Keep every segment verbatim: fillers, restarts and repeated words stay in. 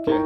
Окей.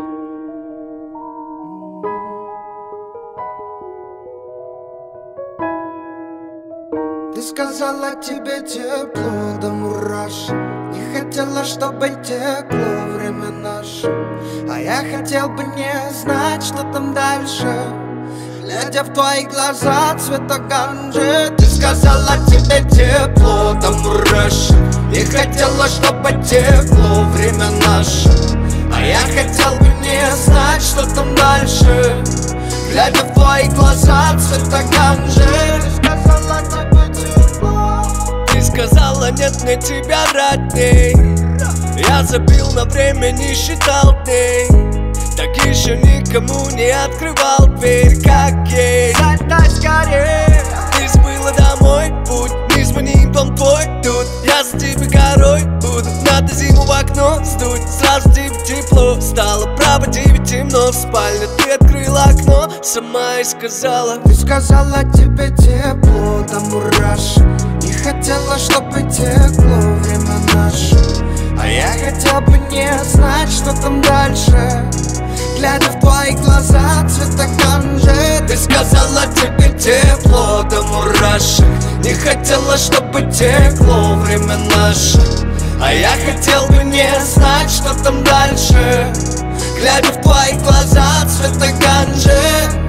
Ты сказала, тебе тепло до мурашек. Не хотела, чтобы текло время наше. А я хотел бы не знать, что там дальше. Глядя в твои глаза цвета ганжи. Ты сказала, тебе тепло до мурашек. Не хотела, чтобы текло время наше. А я хотел бы не знать, что там дальше. Глядя в твои глаза цвета ганжи. Ты сказала, тебе тепло. Ты сказала, нет мне тебя родней. Я забил на время, не считал дней. Так еще никому не открывал дверь, как ей. Залетай скорее. Ты сбыла домой путь. Не звони, дом твой тут. Я за тебе горой буду. Надо зиму в окно сдуть. Сразу тебе тепло стало. Право тебе темно в спальне. Ты открыла окно, сама и сказала. Ты сказала, тебе тепло до мурашек. Не хотела, чтобы текло время наше. А я хотел бы не знать, что там дальше. Глядя в твои глаза цвета ганжи. Ты сказала, тебе тепло до мурашек. Не хотела, чтобы текло время наше. А я хотел бы не знать, что там дальше. Глядя в твои глаза цвета ганжи.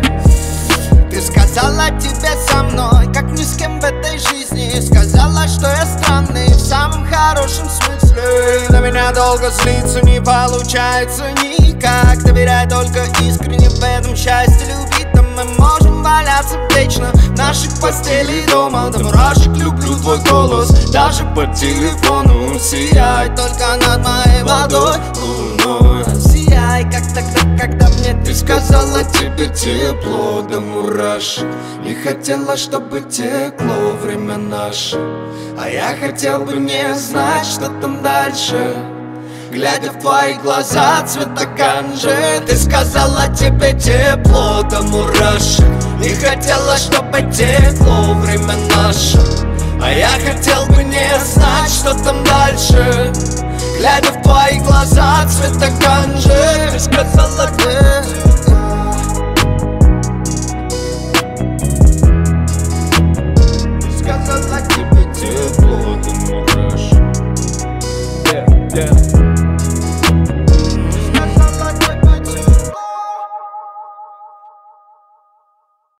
Ты сказала, тебе со мной, как ни с кем в этой жизни. Сказала, что я странный в самом хорошем смысле. На меня долго злиться не получается никак. Доверяй только искренне, в этом счастье любить. Там мы можем валяться вечно в наших постели дома. До мурашек люблю твой голос, даже по телефону. Сияй только над моей водой луной. Сияй, как тогда, когда мне ты сказала, тебе тепло до мурашек. Не хотела, чтобы текло время наше. А я хотел бы не знать, что там дальше. Глядя в твои глаза цвета ганжи. Ты сказала, тебе тепло до мурашек. Не хотела, чтобы текло время